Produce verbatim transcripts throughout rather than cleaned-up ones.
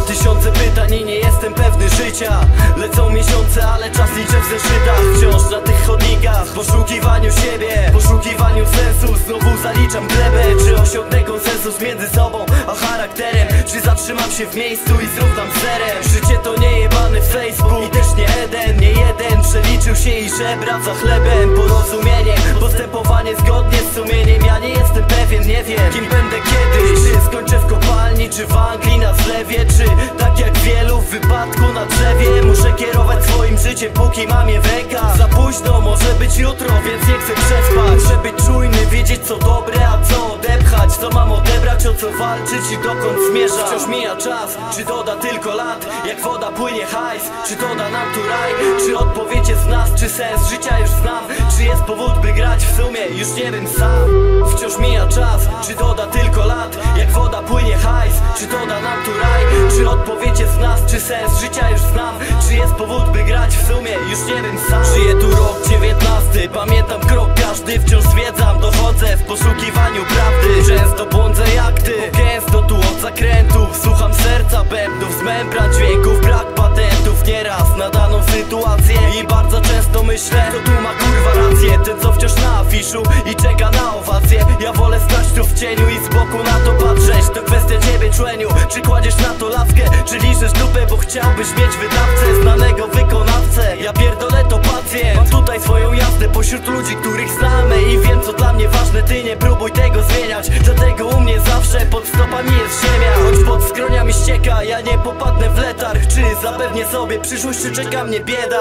tysiące pytań i nie jestem pewny życia. Lecą miesiące, ale czas liczę w zeszytach. Wciąż na tych chodnikach, w poszukiwaniu siebie, w poszukiwaniu sensu. Znowu zaliczam glebę. Czy osiągnę konsensus między sobą a charakterem? Czy zatrzymam się w miejscu i zrównam zerem? Życie to nie jebany Facebook i też nie Eden. Nie jeden przeliczył się i żebra za chlebem. Porozumienie, postępowanie zgodnie z sumieniem. Ja nie jestem pewien, nie wiem kim będę kiedyś. Czy skończę w kopalni, czy w Anglii na zlewie, czy tak jak wielu w wypadku na drzewie. Muszę kierować swoim życiem, póki mam je w rękach. Za późno może być jutro, więc nie chcę przespać. Muszę być czujny, wiedzieć co dobre, a co odepchać. Co mam odebrać, o co walczyć i dokąd zmierzać. Wciąż mija czas, czy doda tylko lat? Jak woda płynie hajs, czy doda nam tu raj? Czy odpowiedź jest w nas, czy sens życia już znam? Czy jest powód by grać w sumie? Już nie wiem sam. Wciąż mija czas, czy doda tylko lat? Jak woda płynie hajs, czy doda nam tu raj? Czy odpowiedź jest w nas, czy sens życia już znam? Czy jest powód by grać w sumie? Już nie wiem sam. Żyję tu rok dziewiętnasty, pamiętam krok każdy. Wciąż zwiedzam, dochodzę w poszukiwaniu prawdy. Często błądzę jak ty, bo gęsto tu od zakrętów. Słucham serca, bębnów, zmębran dźwięków. Brak patentów, nieraz na daną sytuację. I bardzo często myślę, kto tu ma kurwa rację. Ten co wciąż na afiszu i czeka na owację. Ja wolę stać tu w cieniu i z boku na to patrzeć. To kwestia ciebie człeniu, czy kładziesz na to laskę, czy liżesz dupę, bo chciałbyś mieć wydawcę, znanego wykonawcę. Ja pierdolę to pacjent, mam tutaj swoją jazdę pośród ludzi, których znamy. I wiem co dla mnie ważne, ty nie próbuj tego zmieniać. Dlatego u mnie zawsze pod stopami jest ziemia. Choć pod skroniami ścieka, ja nie popadnę w letarg. Czy zapewnię sobie przyszłość, czy czeka mnie bieda?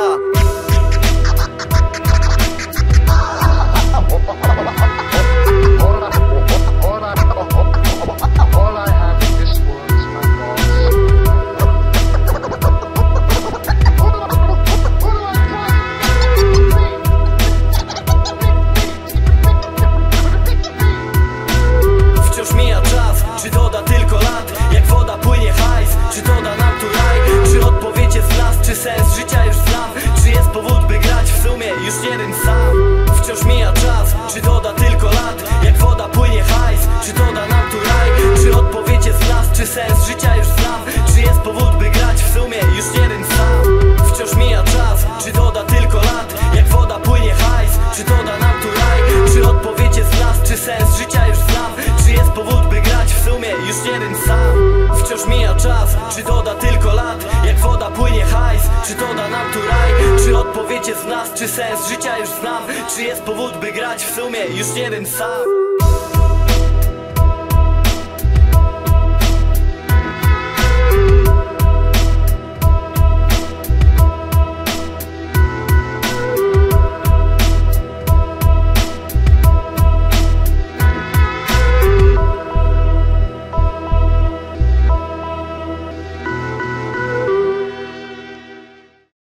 Czy doda tylko lat? Jak woda płynie hajs, czy doda nam tu raj? Czy odpowiedź jest w nas, czy sens życia już znam? Czy jest powód by grać w sumie? Już nie wiem sam. Wciąż mija czas, czy doda tylko lat? Jak woda płynie hajs, czy doda nam tu raj? Czy odpowiedź jest w nas, czy sens życia już znam? Czy jest powód by grać w sumie? Już nie wiem sam. Wciąż mija czas, czy doda tylko lat? Jak woda płynie hajs, czy doda nam tu raj? Czy odpowiedź jest w nas, czy sens życia już znam? Czy jest powód by grać w sumie? Już nie wiem sam. Wciąż mija czas, czy doda tylko lat? Jak woda płynie hajs, czy doda nam tu raj? Czy odpowiedź jest w nas, czy sens życia już znam? Czy jest powód by grać w sumie? Już nie wiem sam.